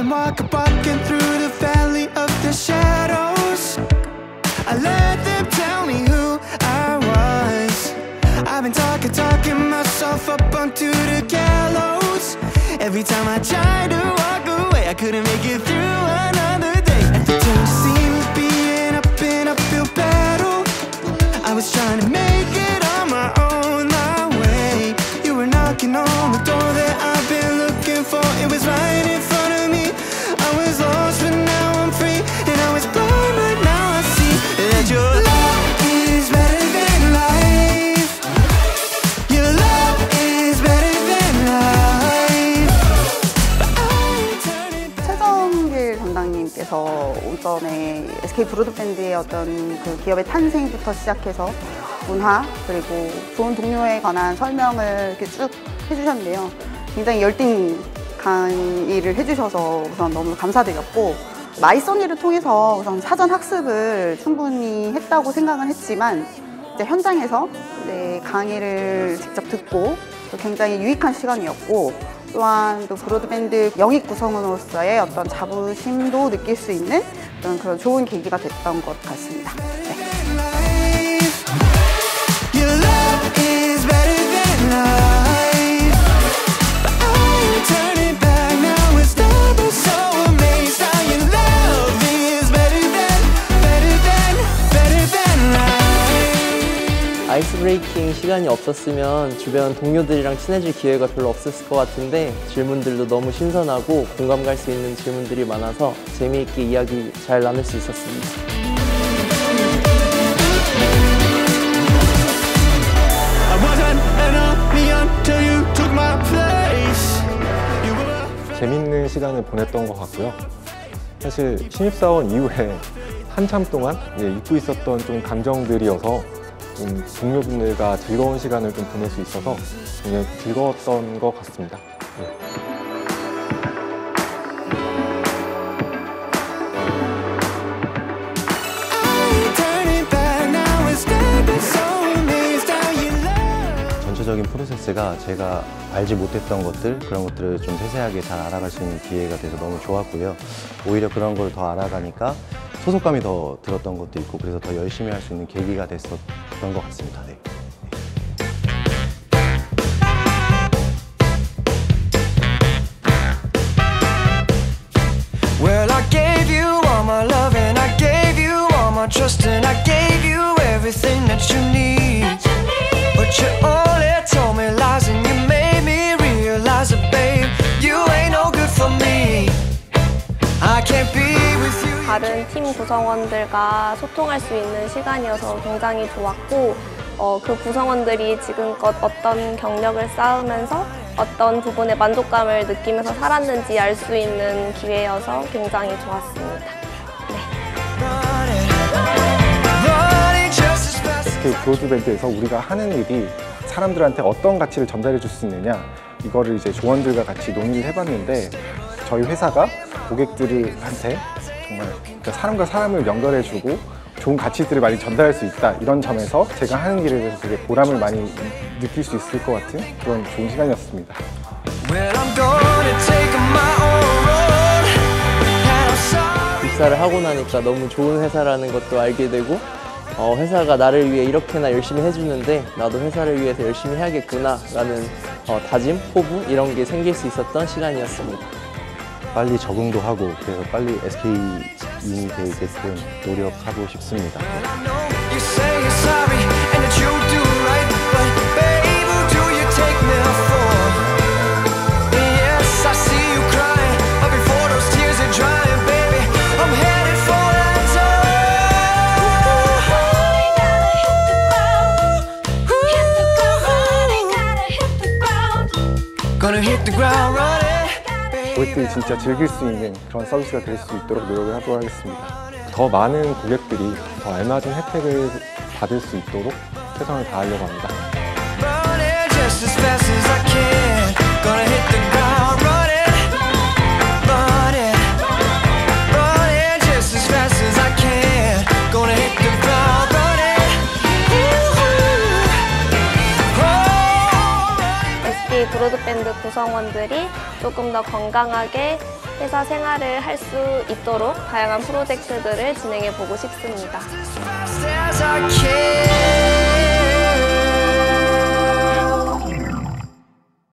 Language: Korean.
I'm walking through the valley of the shadows. I let them tell me who I was. I've been talking myself up onto the gallows. Every time I tried to walk away, I couldn't make it through another day. Every time seemed to be an uphill battle. I was trying to make it on my own, my way. You were knocking on the door that I've been looking for. It was right in front of me. I was lost, but now I'm free. And I was blind, but now I see that your love is better than life. Your love is better than life. But I turn it back. 최정길 담당님께서 오전에 SK 브로드밴드의 어떤 그 기업의 탄생부터 시작해서 문화 그리고 좋은 동료에 관한 설명을 이렇게 쭉 해주셨는데요. 굉장히 열띤 강의를 해주셔서 우선 너무 감사드렸고, 마이써니를 통해서 우선 사전 학습을 충분히 했다고 생각은 했지만 이제 현장에서 이제 강의를 직접 듣고 또 굉장히 유익한 시간이었고, 또한 또 브로드밴드 영입 구성원으로서의 어떤 자부심도 느낄 수 있는 그런 좋은 계기가 됐던 것 같습니다. 네. Your love is better than life. But I turn it back now. It's never so amazed how your love is better than life. 아이스 브레이킹 시간이 없었으면 주변 동료들이랑 친해질 기회가 별로 없었을 것 같은데, 질문들도 너무 신선하고 공감 갈 수 있는 질문들이 많아서 재미있게 이야기 잘 나눌 수 있었습니다. 재밌는 시간을 보냈던 것 같고요. 사실 신입사원 이후에 한참 동안 잊고 있었던 좀 감정들이어서 좀 동료분들과 즐거운 시간을 좀 보낼 수 있어서 굉장히 즐거웠던 것 같습니다. 전체적인 프로세스가 제가 알지 못했던 것들, 그런 것들을 좀 세세하게 잘 알아갈 수 있는 기회가 돼서 너무 좋았고요. 오히려 그런 걸 더 알아가니까 소속감이 더 들었던 것도 있고, 그래서 더 열심히 할 수 있는 계기가 됐었던 것 같습니다. 네. Well, I gave you all my love and I gave you all my trust and I gave you everything that you need. But you only told me lies and you made me realize that, babe, you ain't no good for me. I can't be with you. 다른 팀 구성원들과 소통할 수 있는 시간이어서 굉장히 좋았고, 그 구성원들이 지금껏 어떤 경력을 쌓으면서 어떤 부분에 만족감을 느끼면서 살았는지 알 수 있는 기회여서 굉장히 좋았습니다. SK 브로드밴드에서 우리가 하는 일이 사람들한테 어떤 가치를 전달해 줄 수 있느냐, 이거를 이제 조원들과 같이 논의를 해봤는데, 저희 회사가 고객들한테 정말 사람과 사람을 연결해주고 좋은 가치들을 많이 전달할 수 있다, 이런 점에서 제가 하는 일에 대해서 되게 보람을 많이 느낄 수 있을 것 같은 그런 좋은 시간이었습니다. 입사를 하고 나니까 너무 좋은 회사라는 것도 알게 되고, 회사가 나를 위해 이렇게나 열심히 해주는데 나도 회사를 위해서 열심히 해야겠구나 라는 다짐, 포부 이런 게 생길 수 있었던 시간이었습니다. 빨리 적응도 하고, 그래서 빨리 SK인이 되게끔 노력하고 싶습니다. 고객들이 진짜 즐길 수 있는 그런 서비스가 될 수 있도록 노력을 하도록 하겠습니다. 더 많은 고객들이 더 알맞은 혜택을 받을 수 있도록 최선을 다하려고 합니다. SK 브로드밴드 구성원들이 조금 더 건강하게 회사 생활을 할 수 있도록 다양한 프로젝트들을 진행해 보고 싶습니다. Fast as I can.